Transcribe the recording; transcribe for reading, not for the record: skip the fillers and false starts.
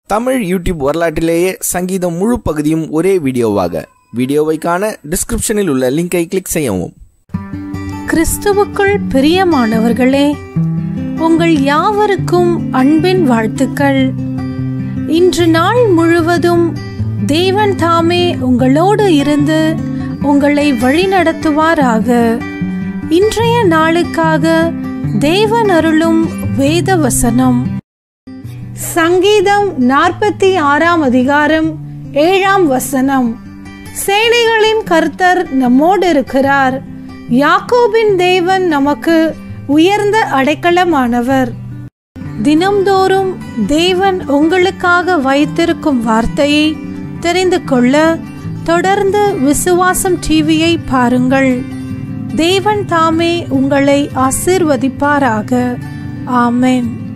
Tamil YouTube வரலாற்றிலேயே சங்கீதம் முழு பகுதியும் ஒரே வீடியோவாக. வீடியோவை காண டிஸ்கிரிப்ஷனில் உள்ள லிங்கை கிளிக் செய்யவும். கிறிஸ்துவுக்குள் பிரியமானவர்களே, உங்கள் யாவருக்கும் அன்பின் வாழ்த்துக்கள். இன்று நாள் முழுவதும் தேவன் தாமே உங்களோடு இருந்து உங்களை வழிநடத்துவாராக. இன்றைய நாளுக்காக தேவன் அருளும் வேத வசனம் சங்கீதம் 46 அதிகாரம் 7 வசனம். சேனைகளின் கர்த்தர் நம்மோடு இருக்கிறார். யாக்கோபின் தேவன் நமக்கு உயர்ந்த அடைக்கலமானவர். தினம்தோறும் தேவன் உங்களுக்காக வைத்திருக்கும் வார்த்தையை தெரிந்து கொள்ள தொடர்ந்து விசுவாசம் டிவியை பாருங்கள். தேவன் தாமே உங்களை ஆசீர்வதிப்பாராக. ஆமென்.